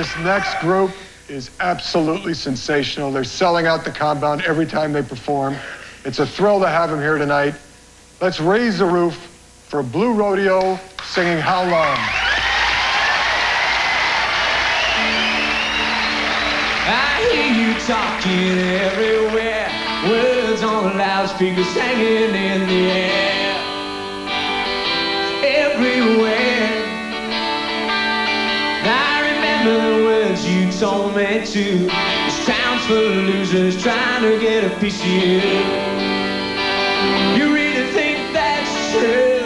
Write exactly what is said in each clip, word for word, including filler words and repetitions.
This next group is absolutely sensational. They're selling out the compound every time they perform. It's a thrill to have them here tonight. Let's raise the roof for Blue Rodeo singing How Long. I hear you talking everywhere, words on loudspeakers hanging in the air. Everywhere. I remember the words you told me to. This town's full of losers trying to get a piece of you. You really think that's true?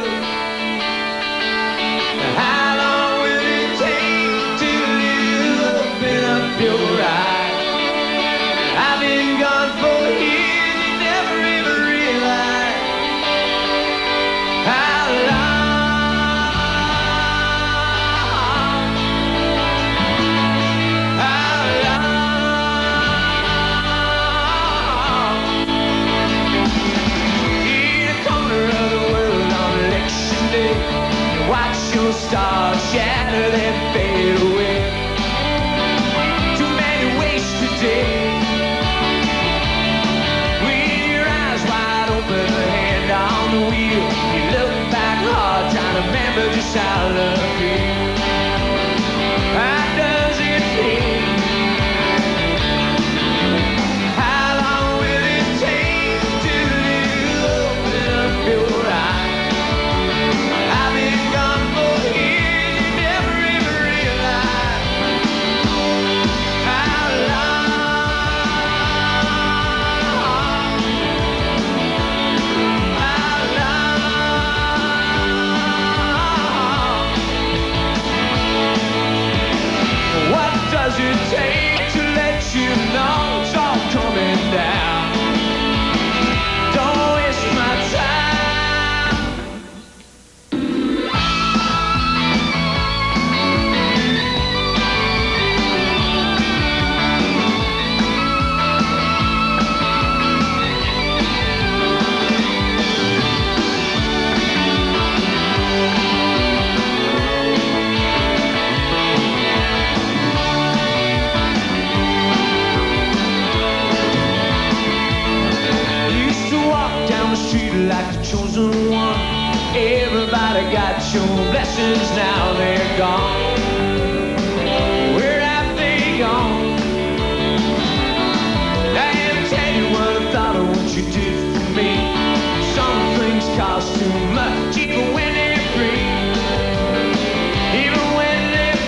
How long will it take till you open up your eyes? I've been gone for years, you never even realized how long. Watch your stars shatter and fade away. Too many wasted days. With your eyes wide open, a hand on the wheel, you look back hard, trying to remember just how love feels. How does it feel? How long will it take till you open up your eyes? Does it take to let you know it's all coming down? Don't waste my like the chosen one. Everybody got your blessings, now they're gone. Where have they gone? I can't tell you what I thought of what you did for me. Some things cost too much, even when they're free. Even when they're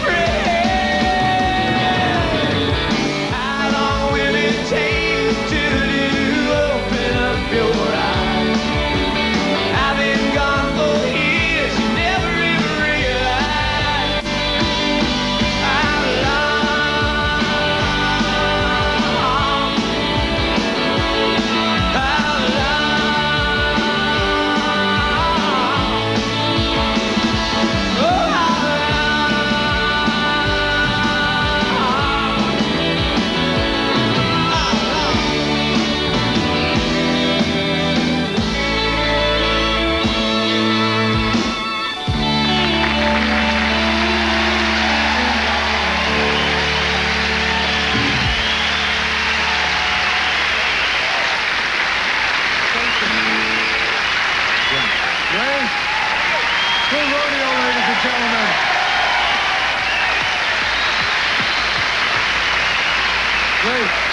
free. How long will it take till you open up your eyes? Blue Rodeo, ladies and gentlemen. Great.